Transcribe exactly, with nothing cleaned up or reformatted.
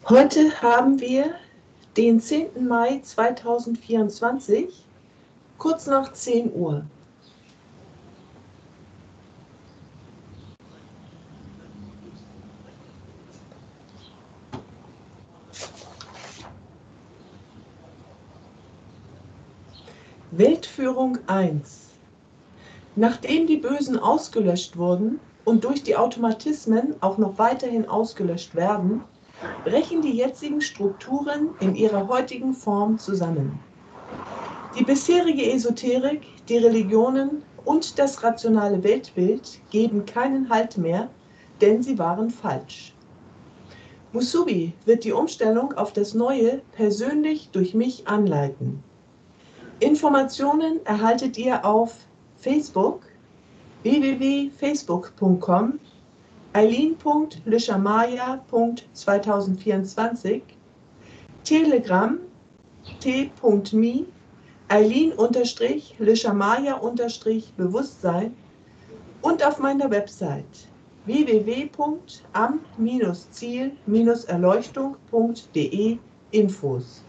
Heute haben wir den zehnten Mai zweitausendvierundzwanzig, kurz nach zehn Uhr. Weltführung eins. Nachdem die Bösen ausgelöscht wurden und durch die Automatismen auch noch weiterhin ausgelöscht werden, brechen die jetzigen Strukturen in ihrer heutigen Form zusammen. Die bisherige Esoterik, die Religionen und das rationale Weltbild geben keinen Halt mehr, denn sie waren falsch. Musubi wird die Umstellung auf das Neue persönlich durch mich anleiten. Informationen erhaltet ihr auf Facebook w w w punkt facebook punkt com, eileen punkt lishamaya punkt zweitausendvierundzwanzig, Telegram t.me eileen-lishamaya-bewusstsein und auf meiner Website w w w punkt am Ziel Erleuchtung punkt de Infos.